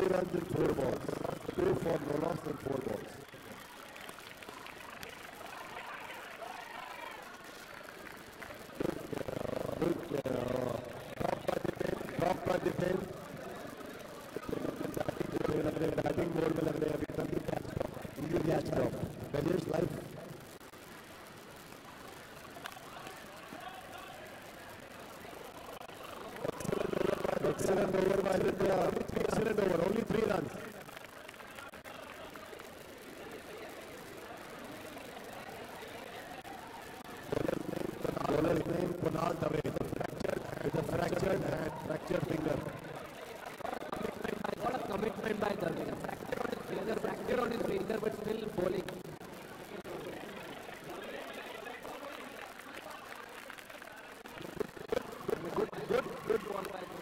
runs in 4 balls. 2 for no loss in 4 balls. Drop by the pen. Batting mode में लग रहे हैं अभी तक catch drop Ganesh life excellent over by Aditya excellent over only 3 runs bowler's name Kunal Dave with a fractured hand fractured finger commitment by Dave. Fracture on his finger, but still bowling. Good ball by Dave.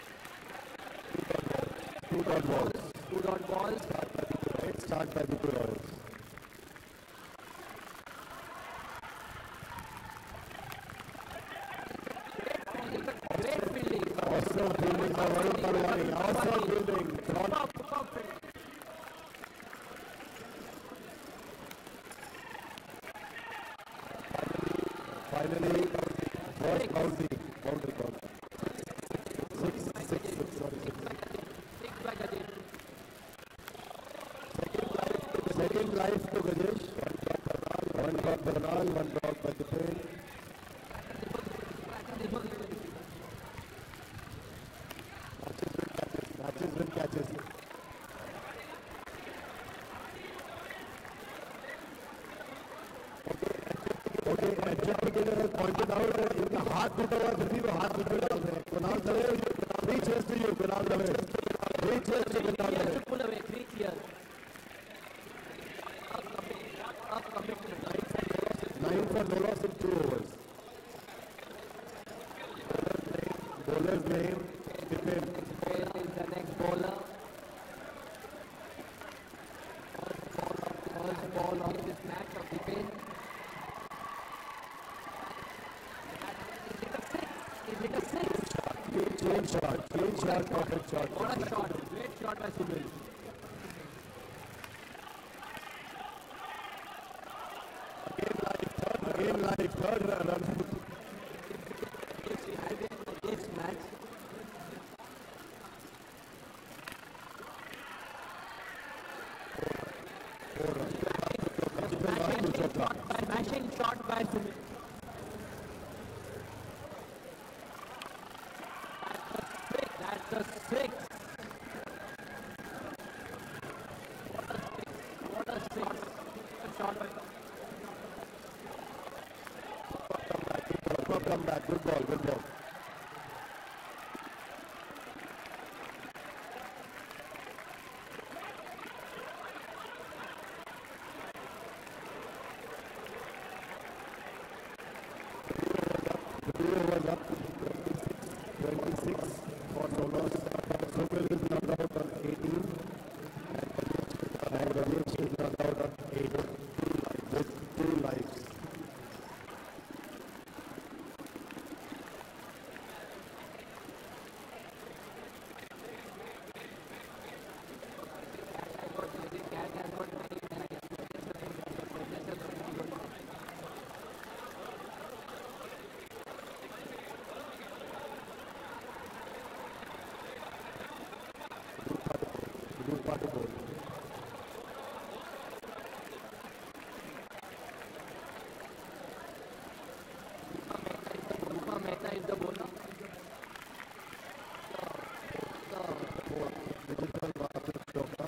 2 dot balls. 2 dot balls. Start by the Royals. Great fielding. Awesome fielding by Varun Parwani. Awesome fielding. Finally, first boundary call. 6 sorry. 6 by Gajesh. Second life to Gajesh. 1 dot Bernal, 1 dot by the pen. Matches with catches. Okay, Aditya has pointed out that इनका हाथ टूटा हुआ फिर भी वो हाथ टूटे डाल रहे हैं Kunal Dave 3 chase to you Kunal Dave 3 chase to Kunal Dave Pull away, 3 clear. 9 for no loss in 2 overs. Bowler's name Dipin. Is the next bowler. First ball of this match of Dipin. Is it a 6? Clean shot, perfect shot. What a shot, great shot by Subil. Again live, third run. This match. Smashing shot by Subil. That's the 6. What a 6. Shot by Come back, good ball. The was up 26 for no loss. Subil is not out on 18 and Ramesh is not out on 8 with 2 lives. Good part of ball. Rupa Mehta is the bowler. Digital Bahadur Chopra.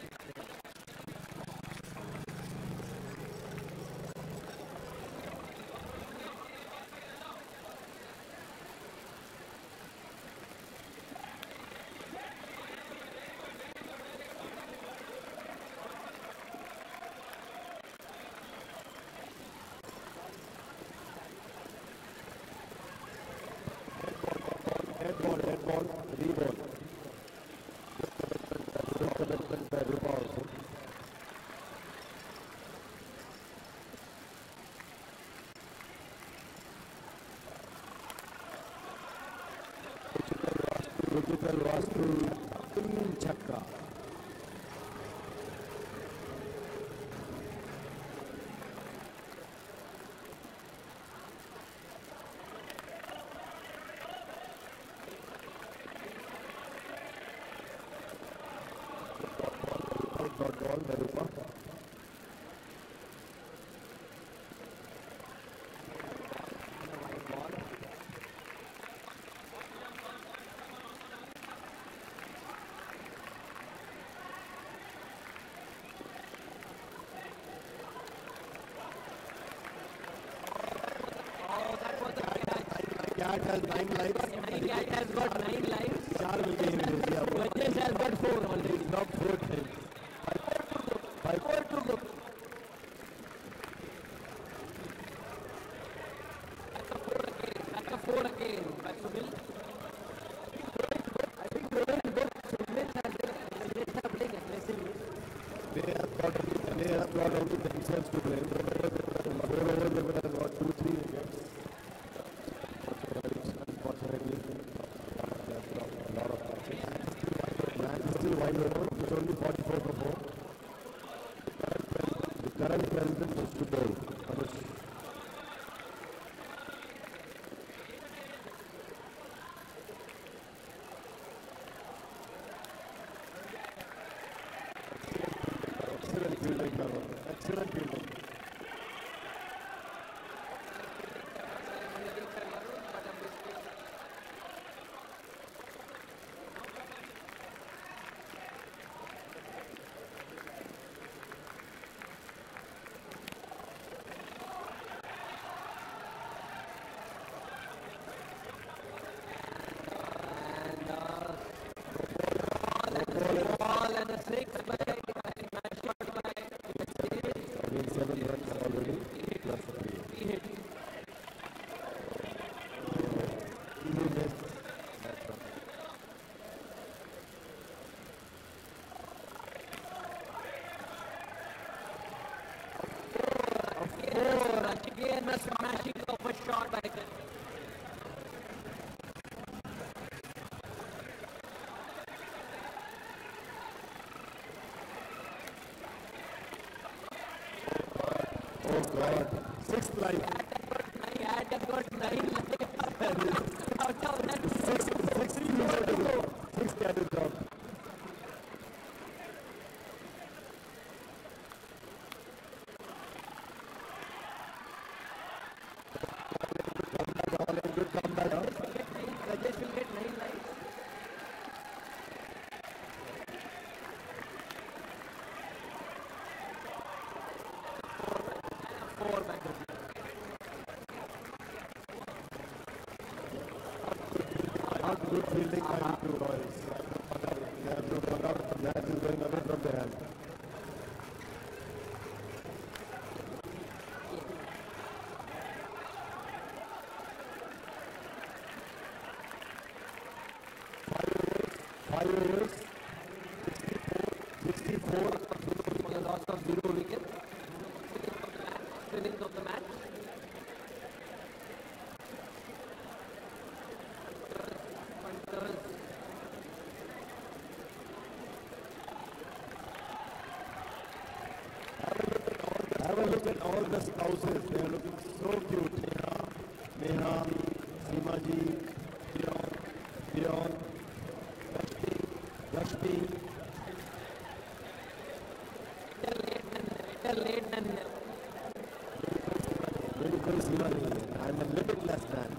Head ball, re-ball. Good commitment by Rupa also. Digital Vastu, clean chakka. dot ball, Nirupa. Cat has 9 lives. Cat has got 9 lives. 4 will be in India. Rajesh has got 4 already. Not 4 times. 5 to go. Back to 4 again. Back to Bill. I think Rajesh are playing aggressively. They have brought only themselves to play. 4 overs, they would have got 2-3 wickets. Unfortunately, a lot of matches. Match is still wide open. It's only 44 for 4. The current president is to bowl. Excellent fielding, Carol. Excellent fielding. Ball and a 6 by I mean, 7 runs already. Plus 3. he hit. He missed that run. Again a smashing of a shot by him. Oh God. 6th line. He had got 9 lives. Out of that, 6 more to go. 6 carries down. Good comeback. Rajesh will get 9 lives. Four back to Bill. Not good fielding by the two Royals. They have to run out. The match is going away from their hand. Five overs, 64, For the loss of 0 wickets. Innings of the match. Punters. have a look at all the spouses. They are looking so cute. Neha, Seemaji, Dion, Lakshmi. Better late than never. Beautiful Seemaji. I am a limitless man.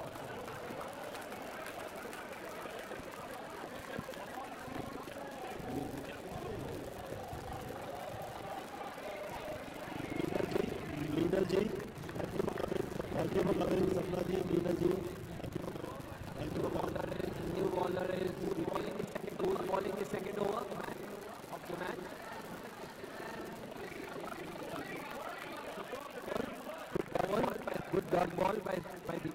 Leader ji, thank you for coming, Sapna ji, Leader ji. Thank you for coming. New bowler is bowling his second over of the match. Good dot ball by the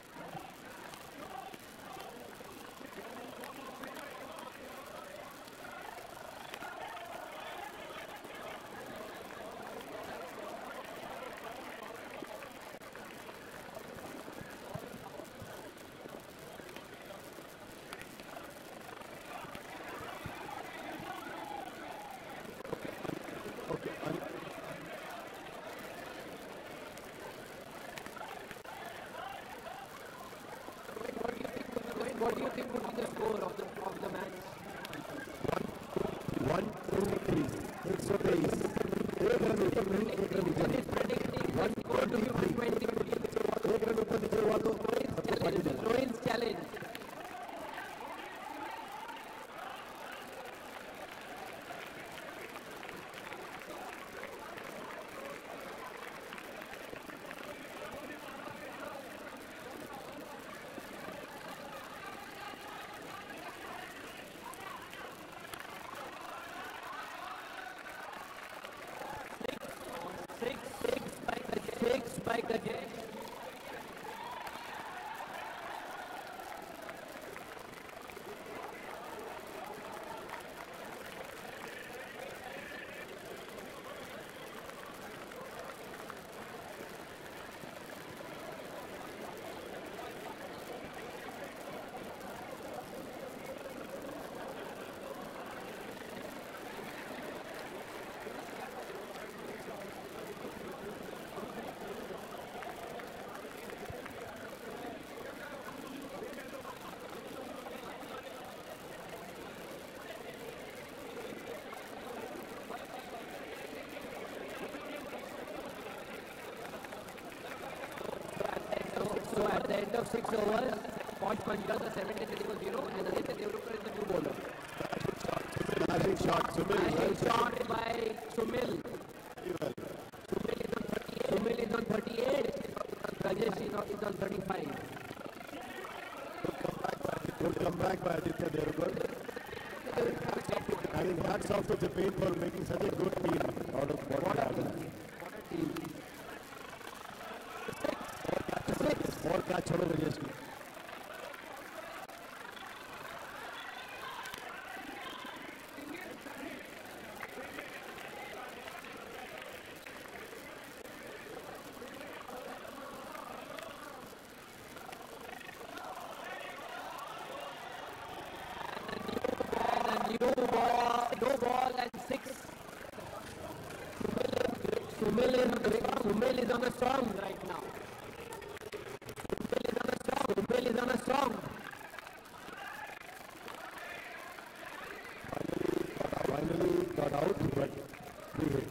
What do you think would be the score of the match? 1-2-3. ऊपर नीचे हुआ तो Throw-ins challenge. Six by Gajesh. So at the end of 6 overs, Posh Panchal, the 73-0, and Aditya Devrukkar is the new bowler. Magic shot, Sumil. Nice shot by Sumil. Sumil is on 38. Rajesh is on 35. Good comeback by Aditya Devrukkar. And hats off to Japan for making such a good team out of what happened. और catch छोड़ो राजेश की No ball and 6. Sumil is on a song right now. Sumil is on a song. Finally got out, but he hit.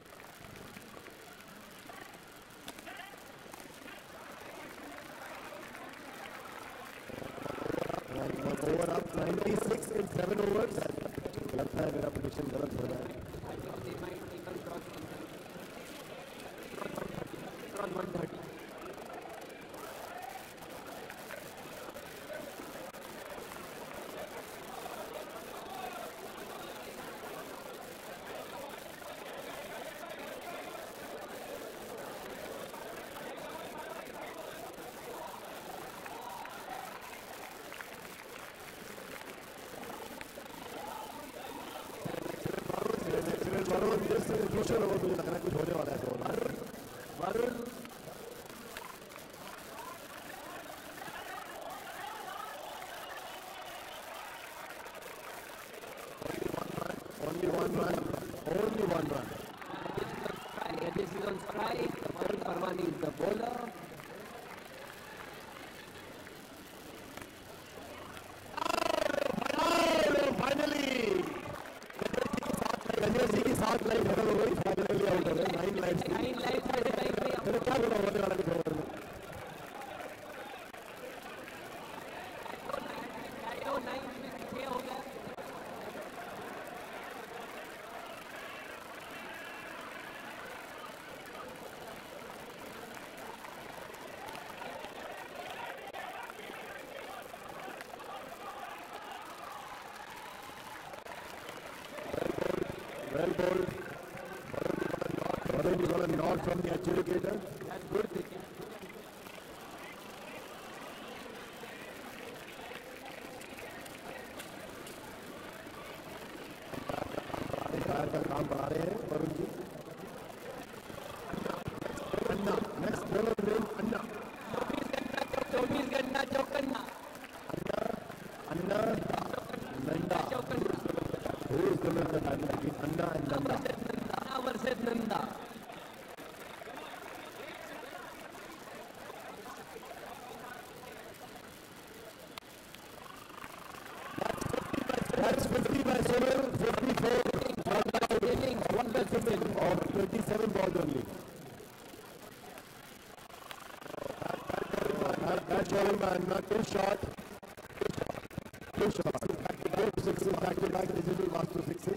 Over up 96 in 7 overs. लगता है मेरा prediction गलत हो रहा है. Around 130. दूसरे लोगों को लग रहा है कुछ होने वाला है. Varun. Only one run. Rajesh is on strike. Varun Parwani is the bowler. Finally! Ganesh ji की 7 लाइन खत्म हो गई. फाइनली आउट हो गए. 9 lives. 9 lives by the time we मैंने क्या बोला होने वाला कुछ ओवर में. Well bowled. Varun got a nod from the adjudicator. That's good thinking. Umpire का काम बढ़ा रहे हैं Varun ji. Anna next bowler name Anna. 24 गन्ना चौकन्ना. अन्ना Nanda. Who is the winner between Anna and Nanda? Anna versus Nanda. That's 50 by Sumil, 54 Innings, 1 by Sumil. of 27 balls only. Catch bowling by Anna, too short. Too short. Two sixes back to back, digital last two sixes.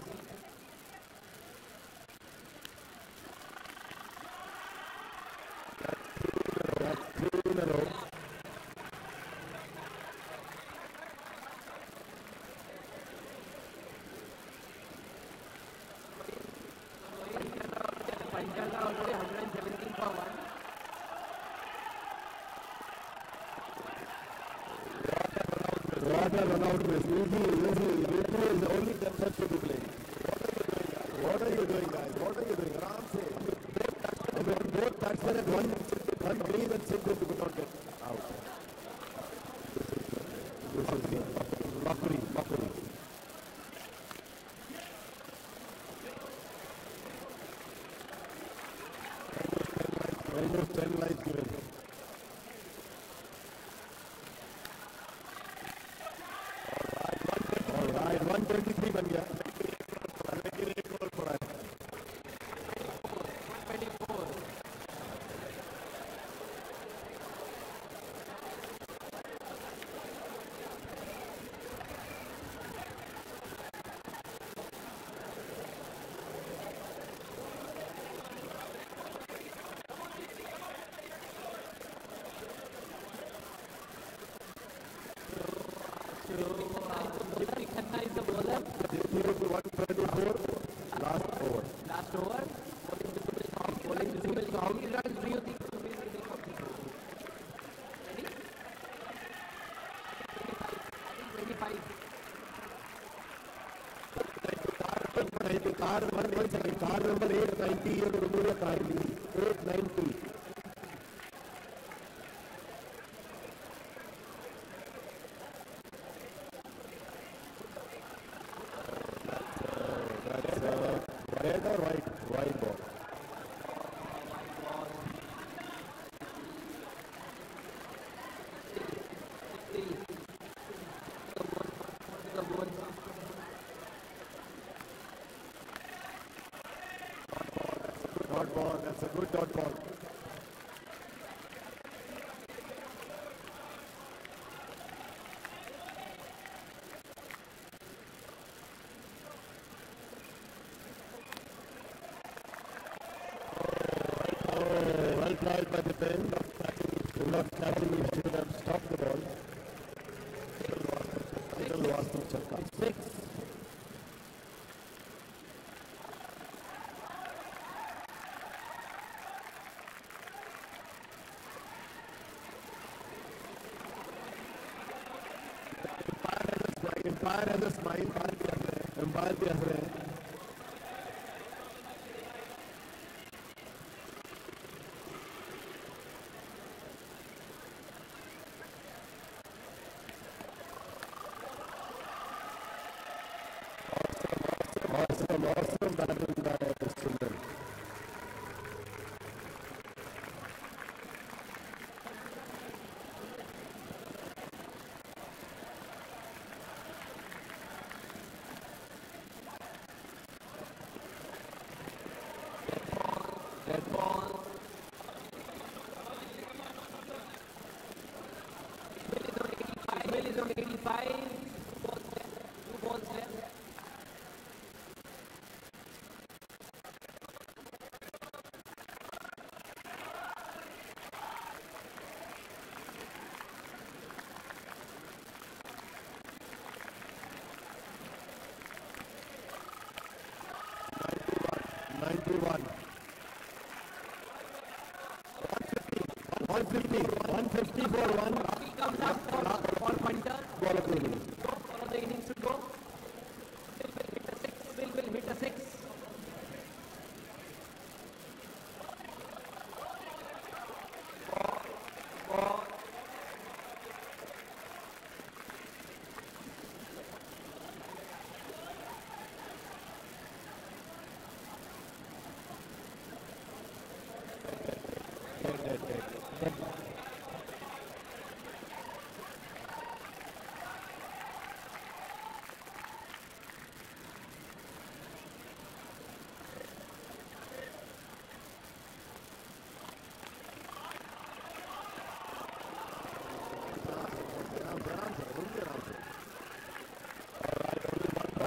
That's three in a row. Panchala already 117 for 1. What a run out miss. Easy. Victory is the only concept to be played. What are you doing, guys? What are you doing? Aram se. Both batsmen at one green and single to not get out. This is mockery. Almost 10 lives given. All right, 123 बन गया. लेकिन एक और पड़ा है. 24. Deepti Khanna is the bowler. 134, last over. Last over. Bowling Jubal. How many runs do you think to win the cup? Ready? 25. Car number 890, you have to remove your card. 890. Red or white? White ball. Dot ball. That's a good dot ball. Well tried by the pen. Not catching, he should have stopped the ball. Little lost to Chakka. 6. Empire has a smile. Empire भी हंस रहे हैं. Awesome batting by Sunil. Red ball. Ismail is on 85. 2 balls left. Ninety-one. 150 for 1. He comes up for punter. Ball approval. For the innings to go. Will hit a 6.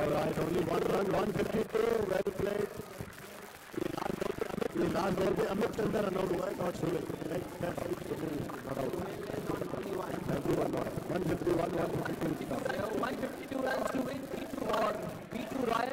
All right, only one run, 152, well played. ये last ball पे Amit Chandra run out हुआ है, not Sunil, not out. 91 not 151, 152. 152 runs to win for B2 Royal.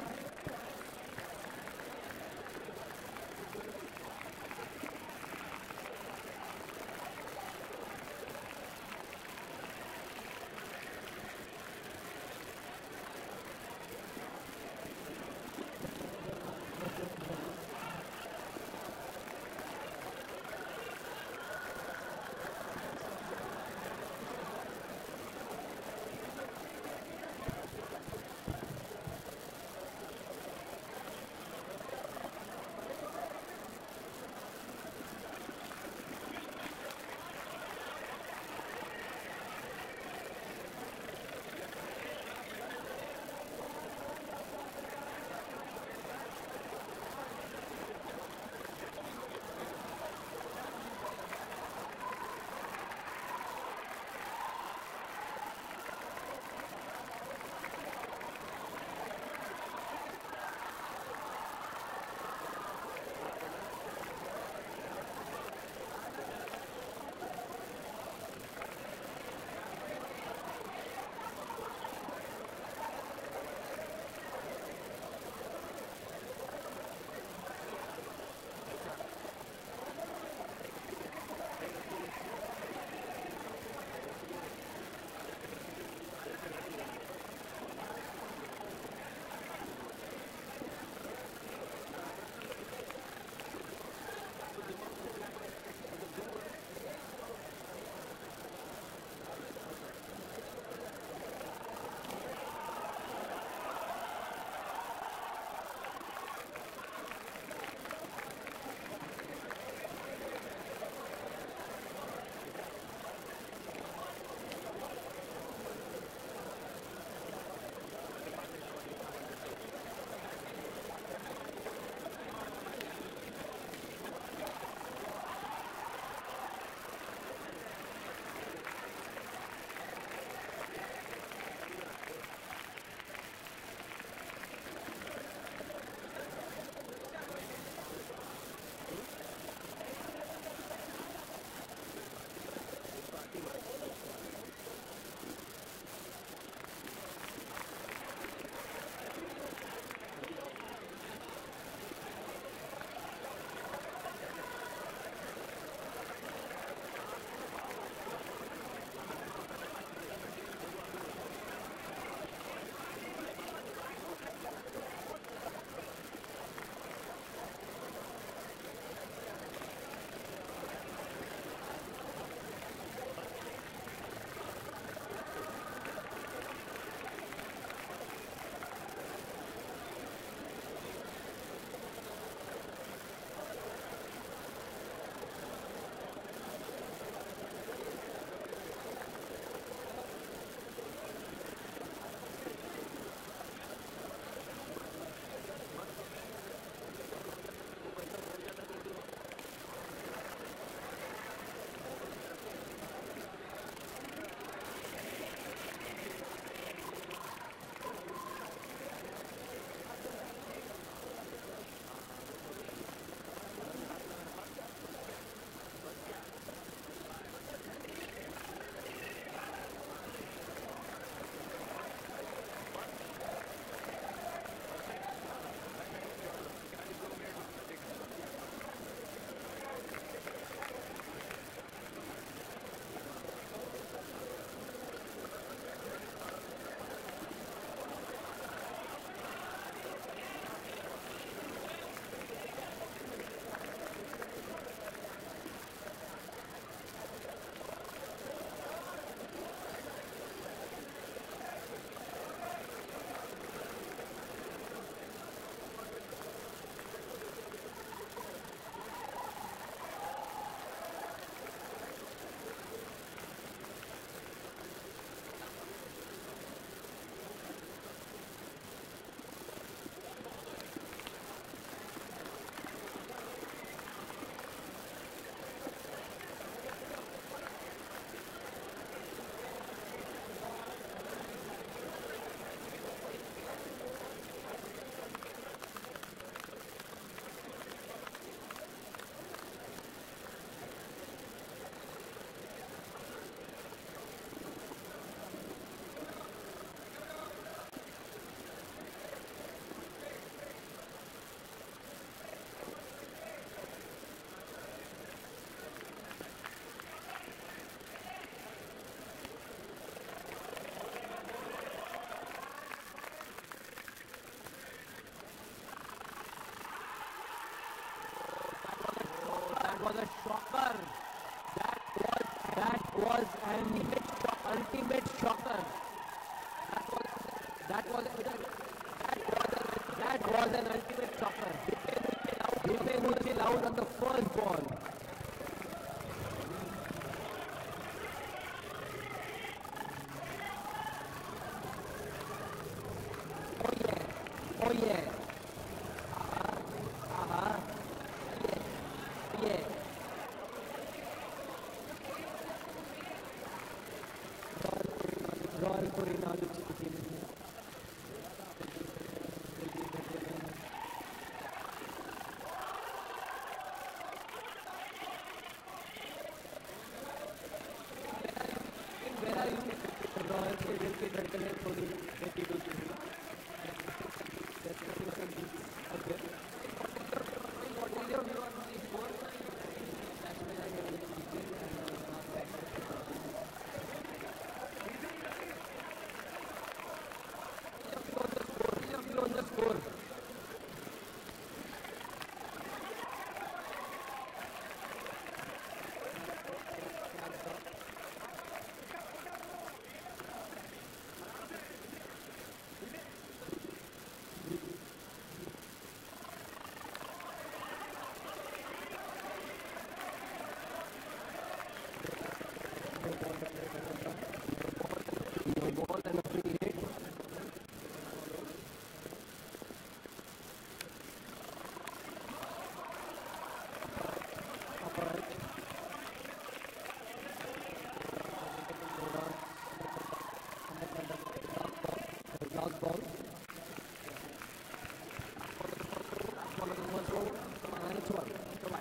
was an ultimate shocker. That was an ultimate shocker. Dipenucci out on the first ball. Oh yeah. Yeah. Royal Corinado where are you? Royal on the score. Ball and a free hit. Last ball. And it's one. Right.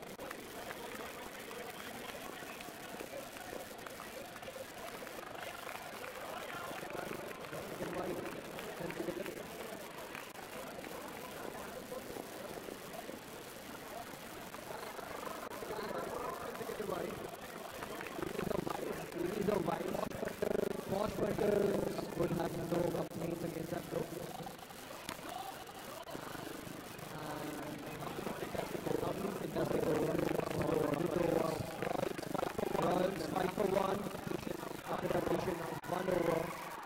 Would have no complaints against that though. It does take over. Royals 5 for 1 after the addition of 1 over.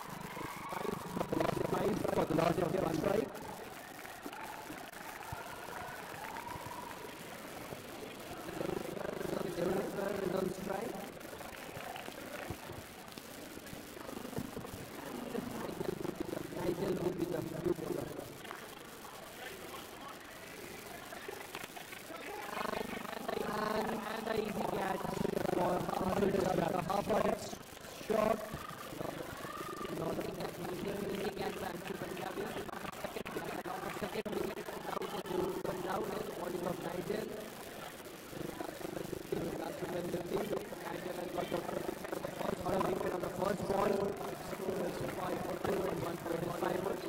5 for the last of 1 strike. The is on strike. Nigel would be the blue bowler. And the easy catch for the half-hearted shot. Easy catch by Anshul Punjabi. Second wicket down to Punjab, bowling of Nigel. Nigel has got the first wicket on the first ball. 5 for 2 and 1 for 5.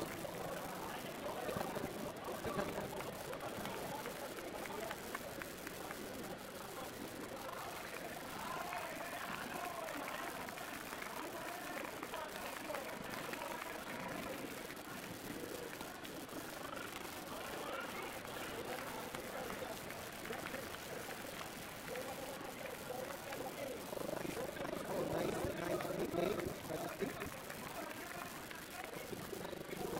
Nice play.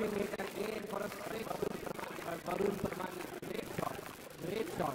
pushing it again for a straight by Varun Parmani. Great shot. Great shot.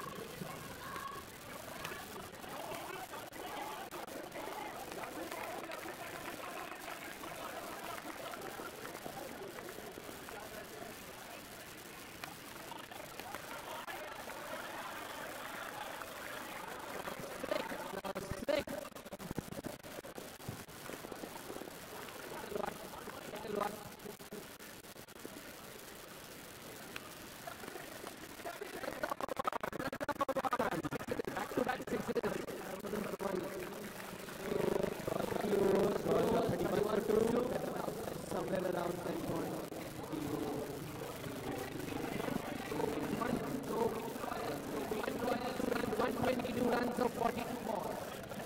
Somewhere around 10 points. 122 runs of 42 balls.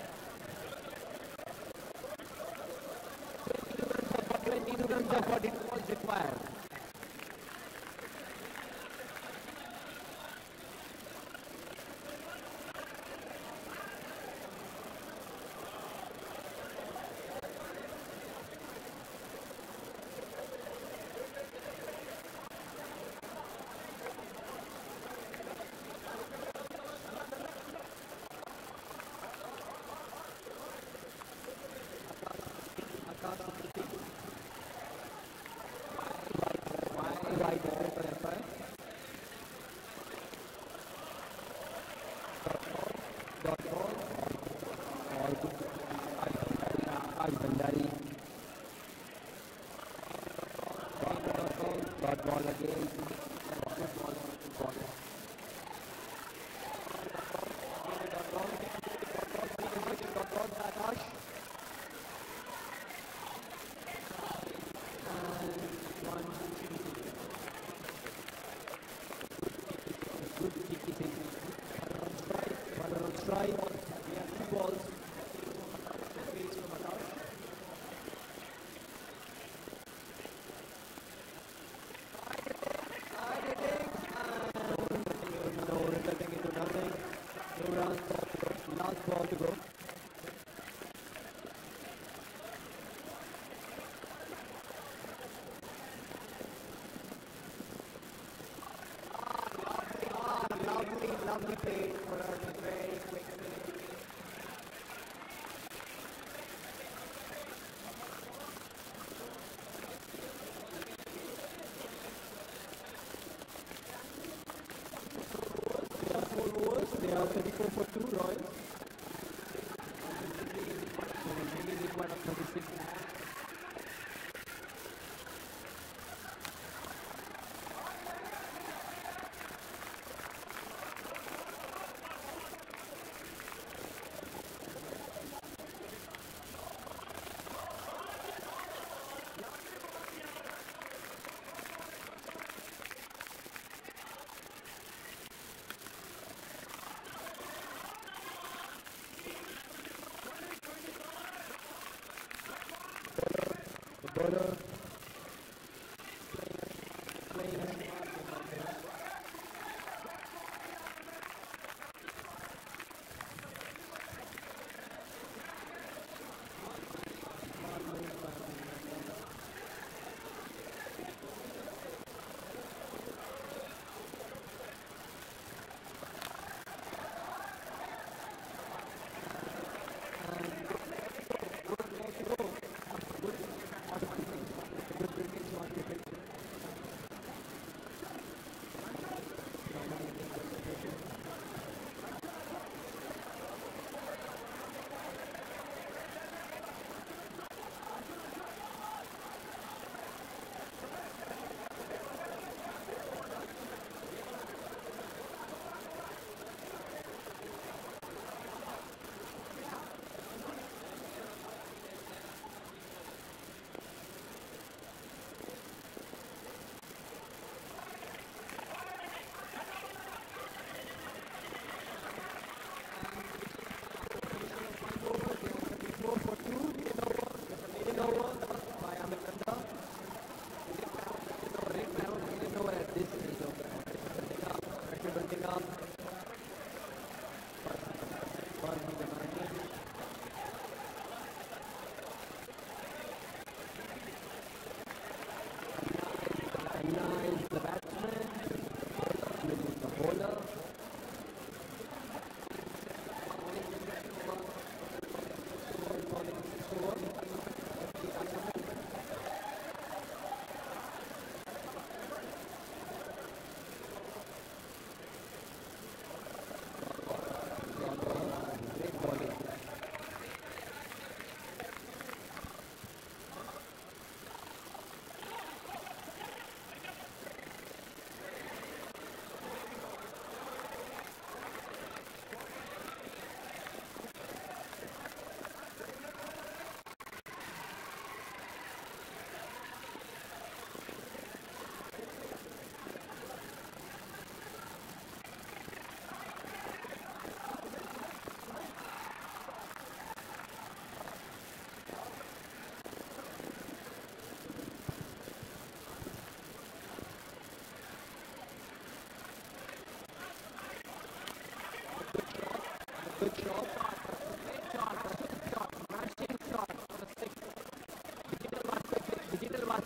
22 runs of 42 balls required. Right there for Empire. Dot ball. All good. Bandari. Dot ball again. Good ball. Good ball. Dot ball. Akash. Strike. We have 2 balls. Face from Akash. No, resulting into nothing. No runs. Last ball to go. Lovely play for a very quick finish. They are 4 overs. They are 34 for 2 Royals. So maybe required of 36.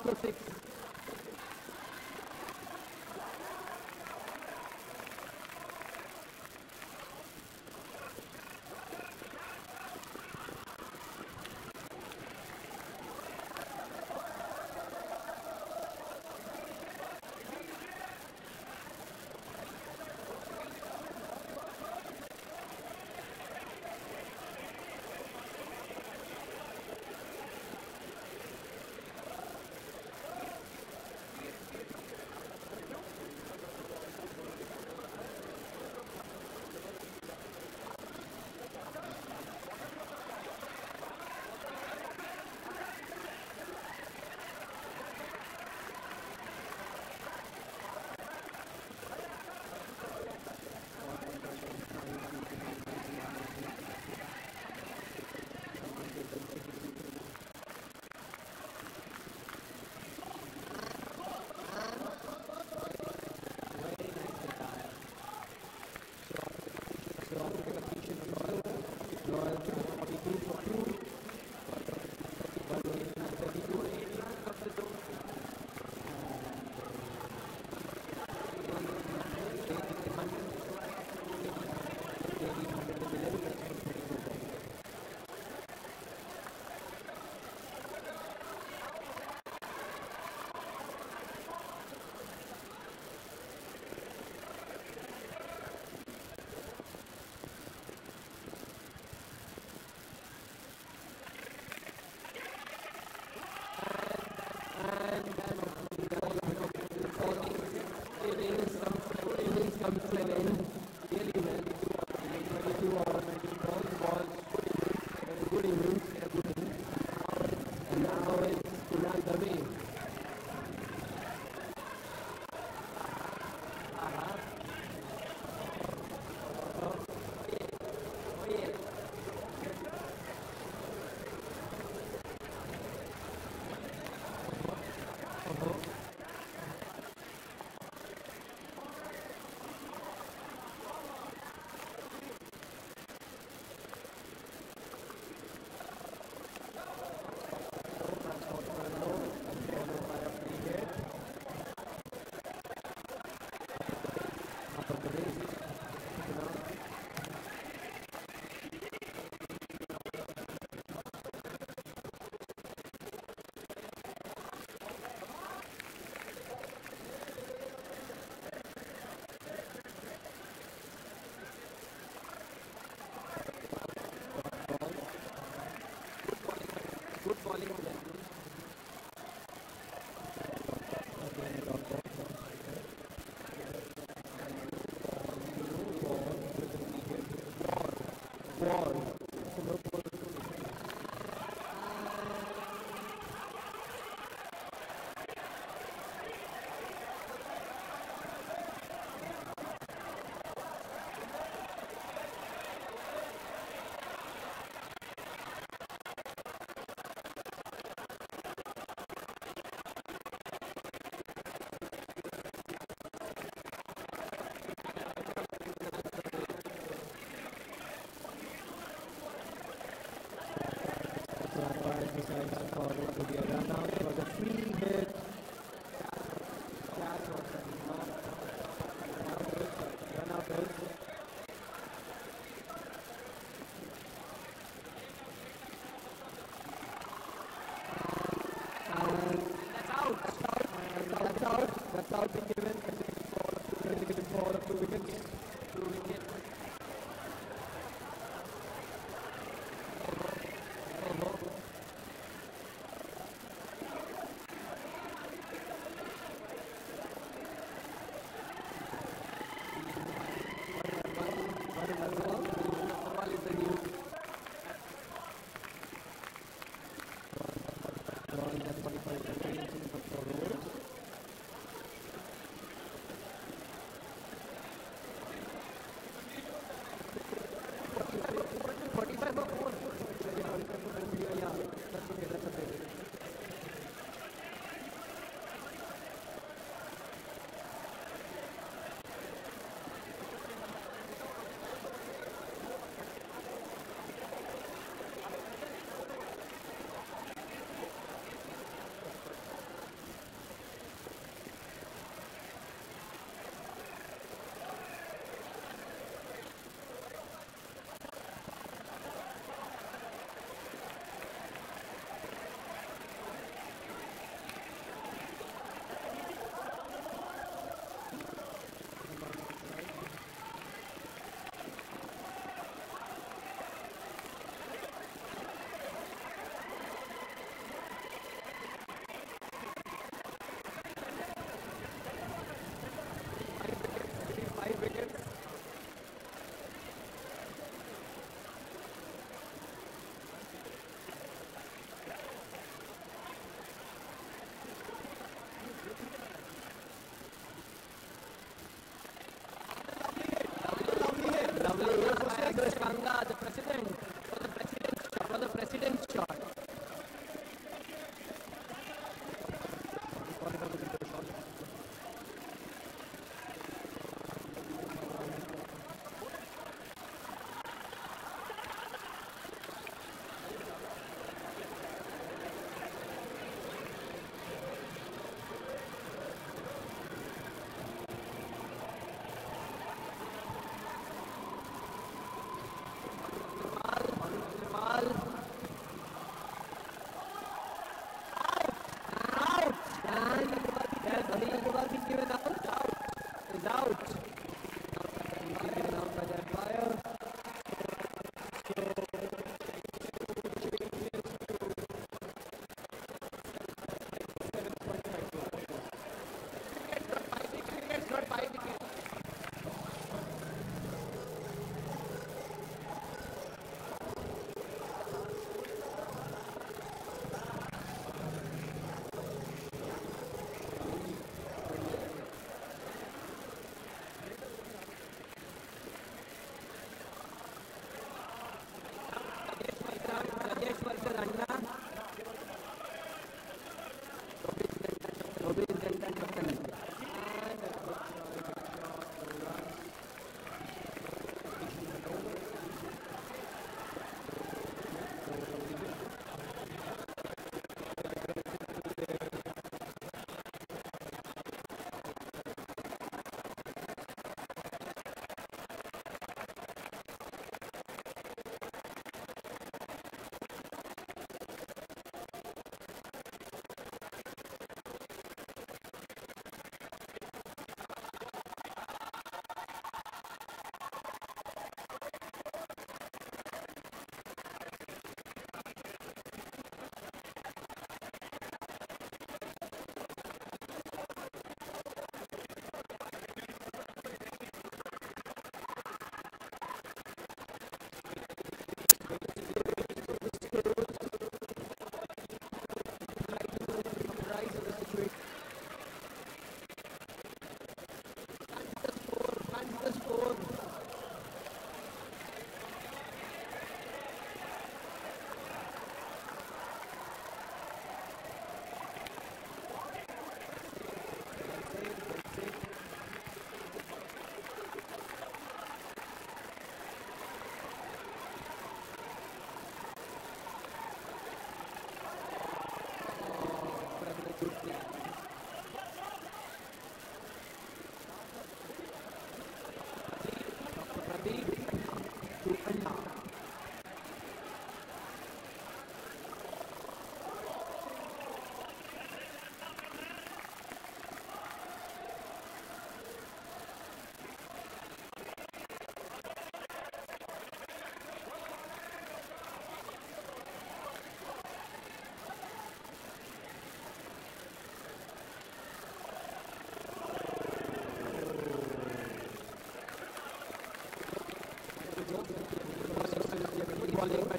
for 6.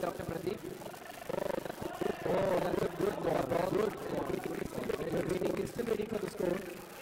Dr. Pradeep. Oh, that's a good ball. Good ball. He's still waiting for the score.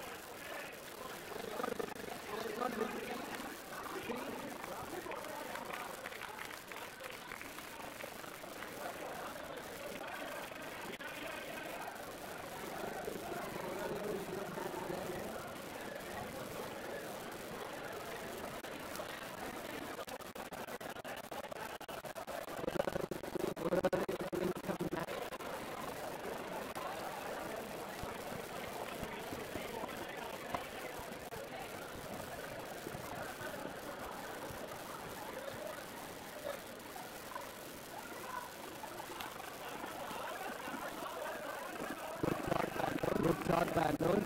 Good shot by Anuj.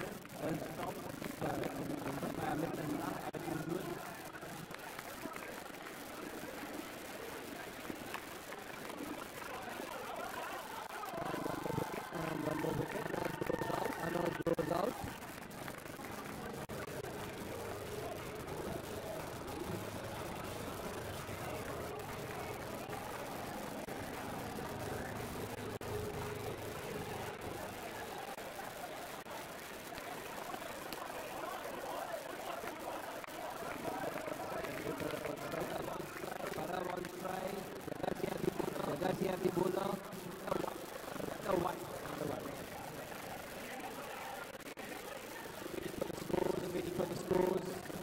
Anuj goes out. Jagasiya the bowler. The one. Waiting for the scores.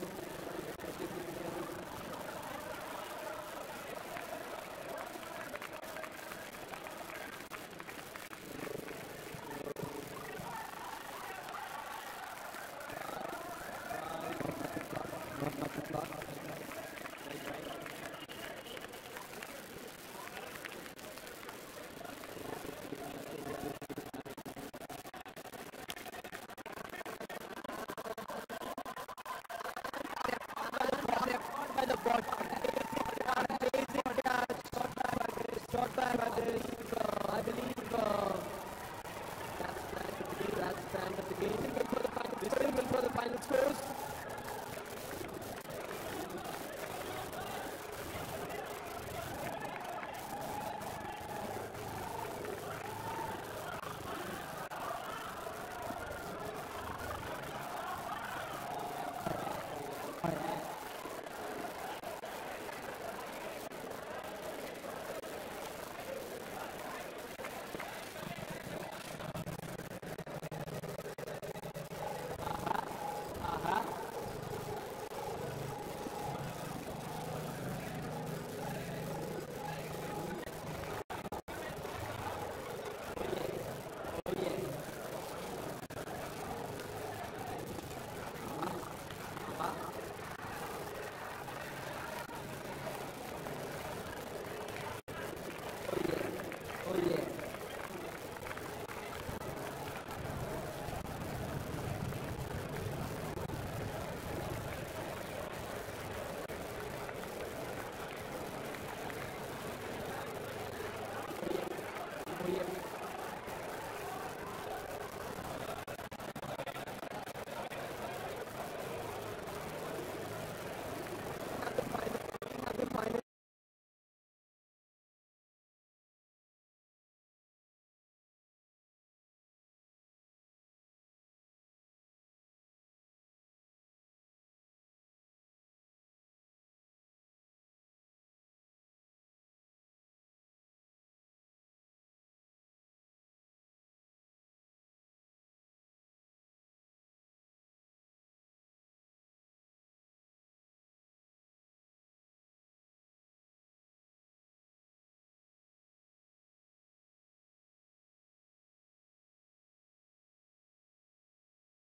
By the ball. Shot by Rajesh. I believe that's the end of the game. We still wait for the final scores.